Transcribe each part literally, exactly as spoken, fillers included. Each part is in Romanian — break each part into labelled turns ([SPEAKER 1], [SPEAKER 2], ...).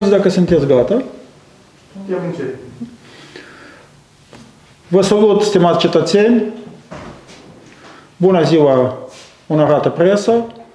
[SPEAKER 1] Dacă sunteți gata.
[SPEAKER 2] Suntem încet.
[SPEAKER 1] Vă salut, stimați cetățeni. Bună ziua, onorată presă.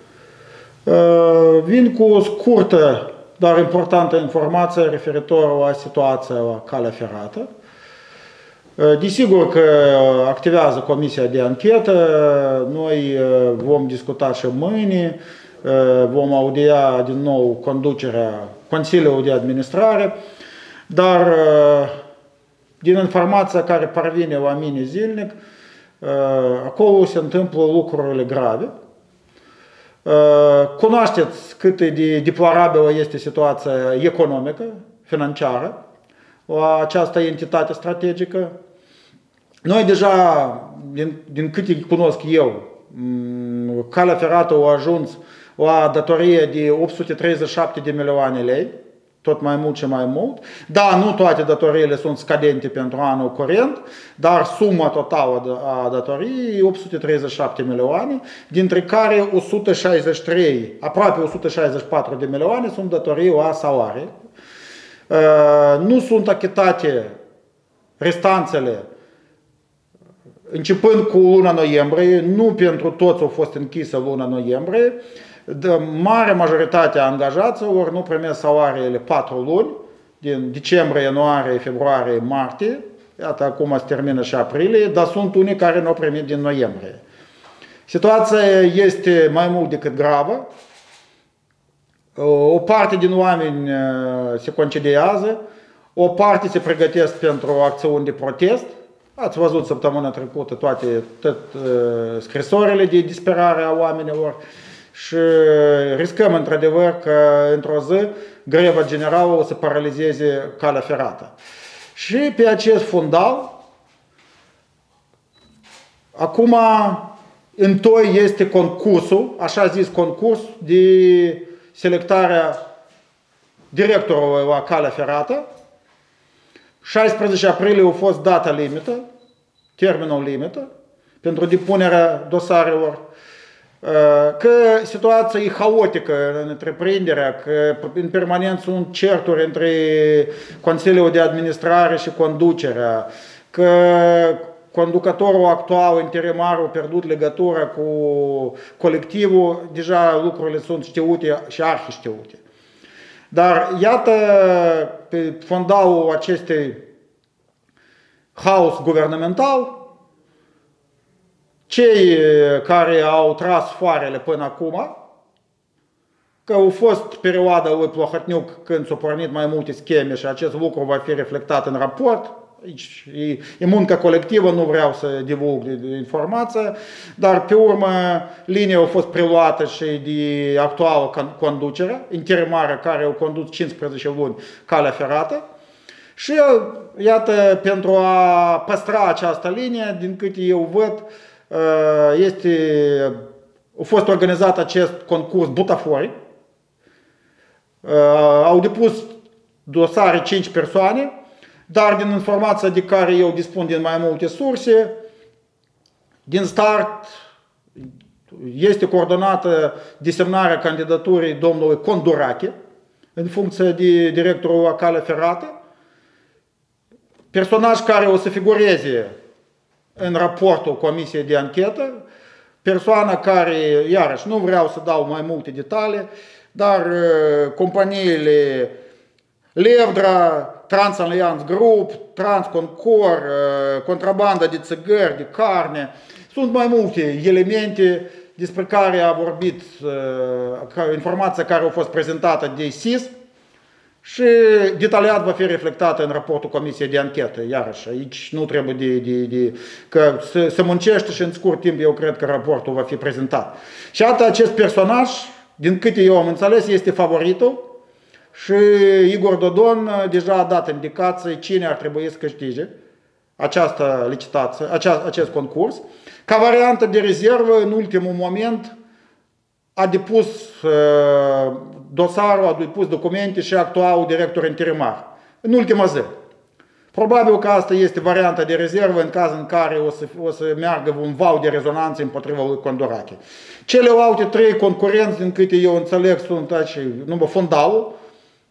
[SPEAKER 1] Vin cu o scurtă, dar importantă informație referitor la situația la calea ferată. Desigur că activează Comisia de Anchetă. Noi vom discuta și mâine. Vom audia din nou conducerea Consiliului de Administrare. Dar din informația care parvine la mine zilnic, acolo se întâmplă lucrurile grave. Cunoașteți cât de deplorabilă este situația economică, financiară, la această entitate strategică. Noi deja, din, din câte cunosc eu, calea ferată a ajuns la datorie de opt sute treizeci și șapte de milioane lei, tot mai mult și mai mult. Da, nu toate datoriile sunt scadente pentru anul curent, dar suma totală a datoriei e opt sute treizeci și șapte milioane, dintre care o sută șaizeci și trei, aproape o sută șaizeci și patru de milioane sunt datorii la salarii. Nu sunt achitate restanțele începând cu luna noiembrie, nu pentru toți au fost închisă luna noiembrie. De mare majoritate a angajaților nu primesc salariile patru luni, din decembrie, ianuarie, februarie, martie. Iată, acum se termină și aprilie, dar sunt unii care nu au primit din noiembrie. Situația este mai mult decât gravă. O parte din oameni se concediază, o parte se pregătesc pentru acțiuni de protest. Ați văzut săptămâna trecută toate tot, scrisorile de disperare a oamenilor. Și riscăm într-adevăr că într-o zi greva generală o să paralizeze calea ferată. Și pe acest fundal, acum întoi este concursul, așa zis concurs de selectarea directorului la calea ferată. șaisprezece aprilie a fost data limită, termenul limită, pentru depunerea dosarelor. Că situația e haotică în întreprinderea, că în permanent sunt certuri între Consiliul de Administrare și conducerea, că conducătorul actual, interimarul, a pierdut legătura cu colectivul, deja lucrurile sunt știute și arhiștiute. Dar iată, pe fundalul acestui haos guvernamental, cei care au tras foarele până acum, că a fost perioada lui Plohotniuc când s-au pornit mai multe scheme și acest lucru va fi reflectat în raport. Aici e, e muncă colectivă, nu vreau să divulg informația, dar pe urmă linia a fost preluată și de actuală conducere, interimară care au condus cincisprezece luni calea ferată. Și iată, pentru a păstra această linie, din câte eu văd, este, a fost organizat acest concurs butaforic. Au depus dosare cinci persoane, dar din informația de care eu dispun din mai multe surse, din start este coordonată desemnarea candidaturii domnului Condurache în funcție de directorul la calea ferată, personaj care o să figureze în raportul Comisiei de Anchetă, persoana care, iarăși, nu vreau să dau mai multe detalii, dar companiile Levdra, Transallianz Group, Transconcor, contrabanda de țigări, de carne, sunt mai multe elemente despre care a vorbit, informația care a fost prezentată de S I S și detaliat va fi reflectată în raportul Comisiei de Anchetă. Iarăși, aici nu trebuie de, de, de că se, se muncește și în scurt timp eu cred că raportul va fi prezentat. Și atât acest personaj, din câte eu am înțeles, este favoritul și Igor Dodon deja a dat indicații cine ar trebui să câștige această licitație, acea, acest concurs. Ca variantă de rezervă, în ultimul moment, a depus uh, dosarul, a depus documente și actualul director interimar, în ultima zi. Probabil că asta este varianta de rezervă în caz în care o să, o să meargă un val de rezonanță împotriva lui Condurache. Celelalte trei concurenți, din câte eu înțeleg, sunt aici, numai fundalul,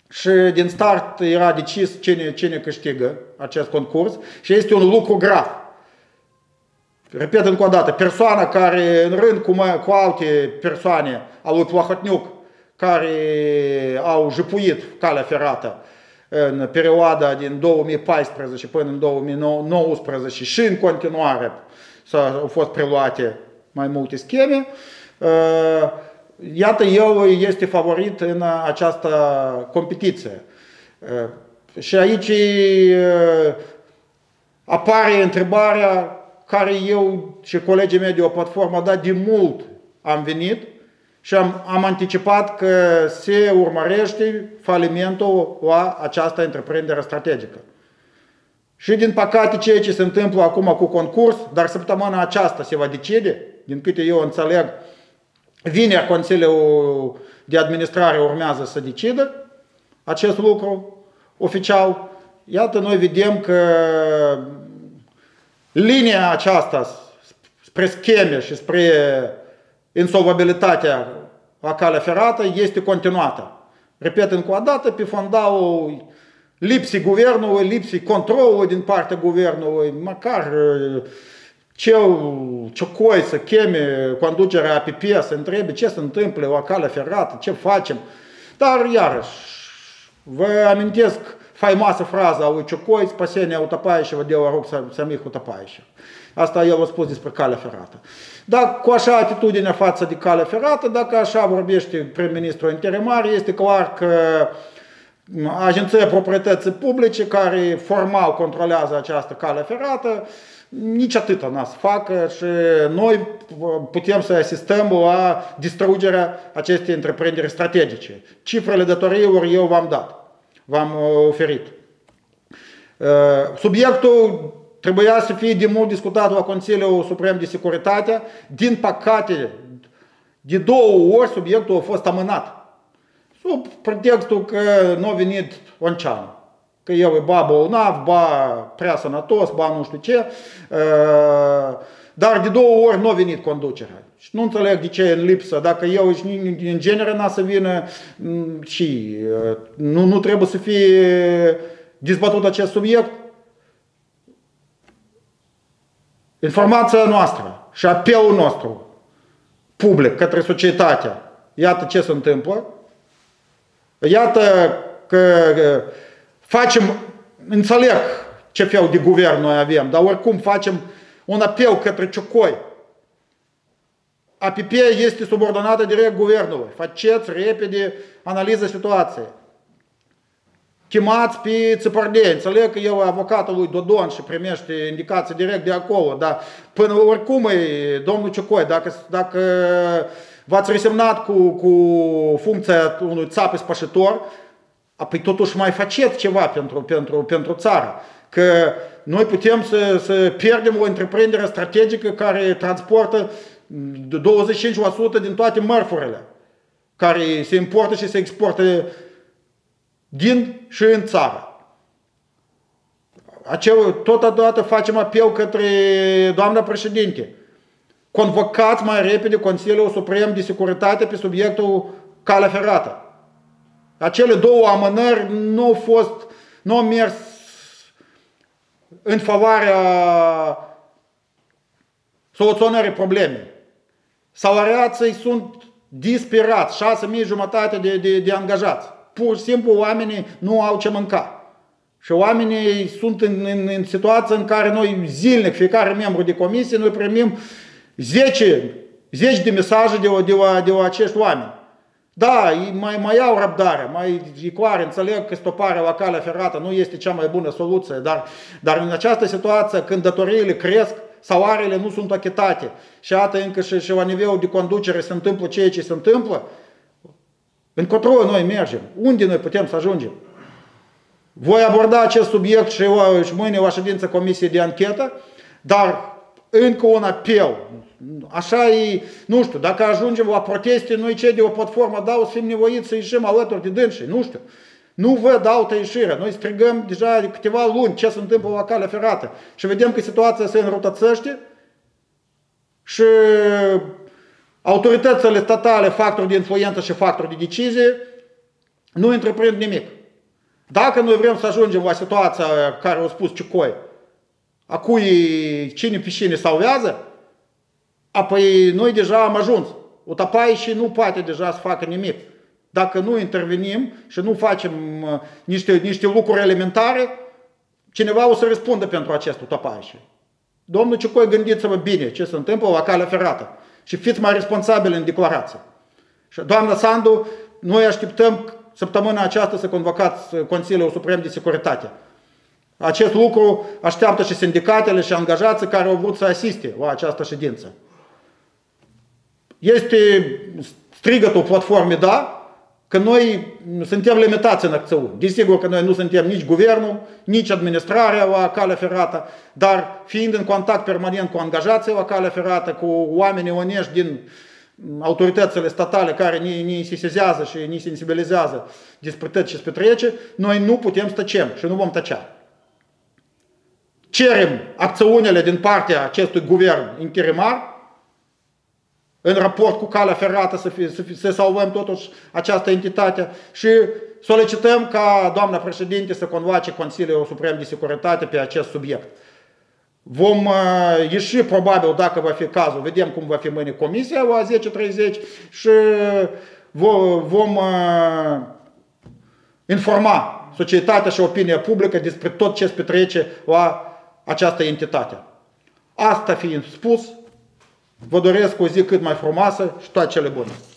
[SPEAKER 1] și din start era decis cine, cine câștigă acest concurs și este un lucru grav. Repet încă o dată, persoana care în rând cu, cu alte persoane al lui Plahotniuc care au jepuit calea ferată în perioada din două mii paisprezece până în două mii nouăsprezece și în continuare au fost preluate mai multe scheme, iată, el este favorit în această competiție. Și aici apare întrebarea care eu și colegii mei de o platformă, dar de mult am venit și am, am anticipat că se urmărește falimentul la această întreprindere strategică. Și din păcate ceea ce se întâmplă acum cu concurs, dar săptămâna aceasta se va decide, din câte eu înțeleg, vineri Consiliul de Administrare urmează să decidă acest lucru oficial. Iată, noi vedem că linia aceasta spre scheme și spre insolvabilitatea la calea ferată este continuată. Repet încă o dată, pe fondalul lipsii guvernului, lipsii controlului din partea guvernului, măcar cel ciocoi să cheme conducerea A P P să întrebe ce se întâmplă la calea ferată, ce facem. Dar iarăși, vă amintesc faimoasă fraza a lui Ciocoi, spasenia utopaișilor, de la rog samih utopaișilor. Asta el a spus despre calea ferată. Dacă cu așa atitudine față de calea ferată, dacă așa vorbește prim-ministrul interimar, este clar că Agenția Proprietății Publice, care formal controlează această cale ferată, nici atâta n-a să facă și noi putem să asistăm la distrugerea acestei întreprinderi strategice. Cifrele datoriilor eu v-am dat, v-am oferit. Subiectul trebuia să fie de mult discutat la Consiliul Suprem de Securitate. Din păcate, de două ori subiectul a fost amânat. Sub pretextul că nu a venit Onceanu. Că el e ba bolnav, ba prea sănătos, ba nu știu ce. Dar de două ori nu a venit conducerea. Și nu înțeleg de ce e în lipsă. Dacă eu în genere n-a să vină și nu, nu trebuie să fie dezbătut acest subiect. Informația noastră și apelul nostru public către societate. Iată ce se întâmplă. Iată că facem, înțeleg ce fel de guvern noi avem, dar oricum facem un apel către Ciocoi. A P P este subordonată direct guvernului. Faceți repede analiza situației. Chemați pe Țipărdei. Înțeleg că eu avocatul lui Dodon și primește indicații direct de acolo, dar până oricum e domnul Ciocoi, dacă, dacă v-ați resemnat cu, cu funcția unui țap spășitor, apoi totuși mai faceți ceva pentru, pentru, pentru țară. Că noi putem să, să pierdem o întreprindere strategică care transportă douăzeci și cinci la sută din toate mărfurile care se importă și se exportă din și în țară. Acel, totodată facem apel către doamna președinte. Convocați mai repede Consiliul Suprem de Securitate pe subiectul calea ferată. Acele două amânări nu au fost, nu au mers în favoarea soluționării problemei. Salariații sunt disperați, șase mii jumătate de, de, de angajați. Pur și simplu oamenii nu au ce mânca. Și oamenii sunt în, în, în situația în care noi zilnic, fiecare membru de comisie, noi primim zece, zece de mesaje de, de, de, de la acești oameni. Da, mai, mai au răbdare, mai e clar, înțeleg că stoparea la calea ferată nu este cea mai bună soluție, dar, dar în această situație, când datoriile cresc, salariile nu sunt achitate și iată încă și, și la nivelul de conducere se întâmplă ceea ce se întâmplă, încotro noi mergem, unde noi putem să ajungem? Voi aborda acest subiect și, și mâine la ședința Comisiei de Anchetă, dar încă un apel. Așa e, nu știu, dacă ajungem la proteste, noi cei de o platformă, da, o să fim nevoiți să ieșim alături de dânsii, nu știu. Nu văd altă ieșire. Noi strigăm deja de câteva luni ce se întâmplă la calea ferată și vedem că situația se înrăutățește și autoritățile statale, factori de influență și factori de decizie, nu întreprind nimic. Dacă noi vrem să ajungem la situația care au spus Ciucoi, a cui cine pe cine salvează, apoi noi deja am ajuns. Utapai și nu poate deja să facă nimic. Dacă nu intervenim și nu facem niște, niște lucruri elementare, cineva o să răspundă pentru acest Utapai. Domnul Ciucoi, gândiți-vă bine ce se întâmplă la calea ferată și fiți mai responsabili în declarație. Și doamna Sandu, noi așteptăm săptămâna aceasta să convocați Consiliul Suprem de Securitate. Acest lucru așteaptă și sindicatele și angajații care au vrut să asiste la această ședință. Este strigătul platformei, da, că noi suntem limitați în acțiuni. Desigur că noi nu suntem nici guvernul, nici administrarea la calea ferată, dar fiind în contact permanent cu angajații la calea ferată, cu oamenii onești din autoritățile statale care ni, ni sesizează și ni sensibilizează despre tot ce se petrece, noi nu putem să tăcem și nu vom tăcea. Cerem acțiunile din partea acestui guvern interimar în raport cu calea ferată să, fie, să, fie, să salvăm totuși această entitate și solicităm ca doamna președinte să convoace Consiliul Suprem de Securitate pe acest subiect. Vom uh, ieși probabil, dacă va fi cazul, vedem cum va fi mâine comisia la zece treizeci și vom, vom uh, informa societatea și opinia publică despre tot ce se petrece la această entitate. Asta fiind spus, vă doresc o zi cât mai frumoasă și toate cele bune.